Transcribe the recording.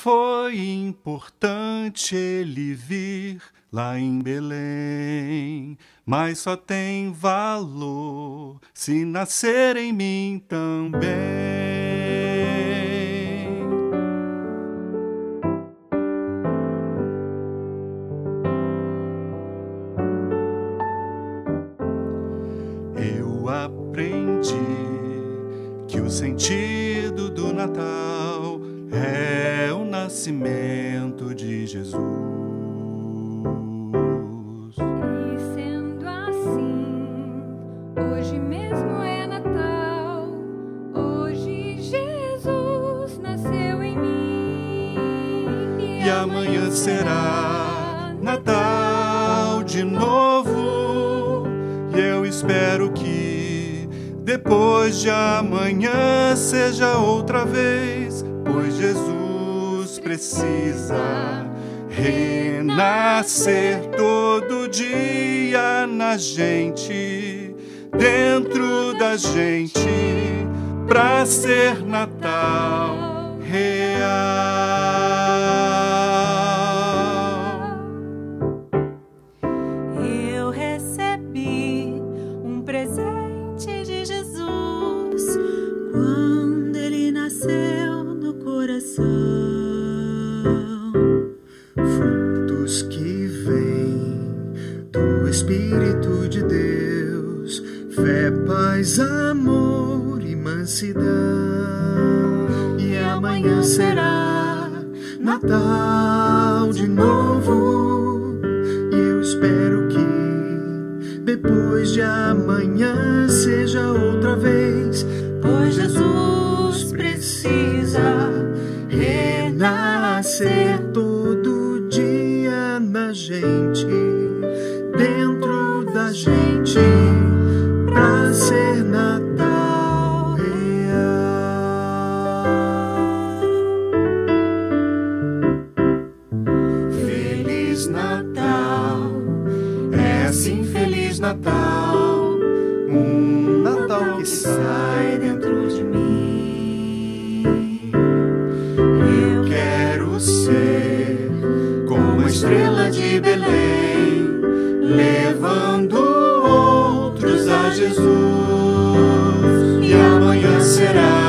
foi importante ele vir lá em Belém, mas só tem valor se nascer em mim também. Eu aprendi que o sentido do Natal é o nascimento de Jesus. E sendo assim, hoje mesmo é Natal, hoje Jesus nasceu em mim. E amanhã será Natal de novo, e eu espero que depois de amanhã seja outra vez, pois Jesus precisa renascer todo dia na gente, dentro da gente, pra ser Natal real. Eu recebi um presente de Jesus quando ele nasceu no coração. Frutos que vêm do Espírito de Deus, fé, paz, amor e mansidão. E amanhã será Natal de novo, e eu espero que depois de amanhã seja outra vez, pois Jesus precisa renascer todo dia na gente, dentro da gente, pra ser Natal real. Feliz Natal, é assim Feliz Natal, um Natal que sai dentro de mim. Eu quero ser como a estrela de Belém, levando outros a Jesus. E amanhã será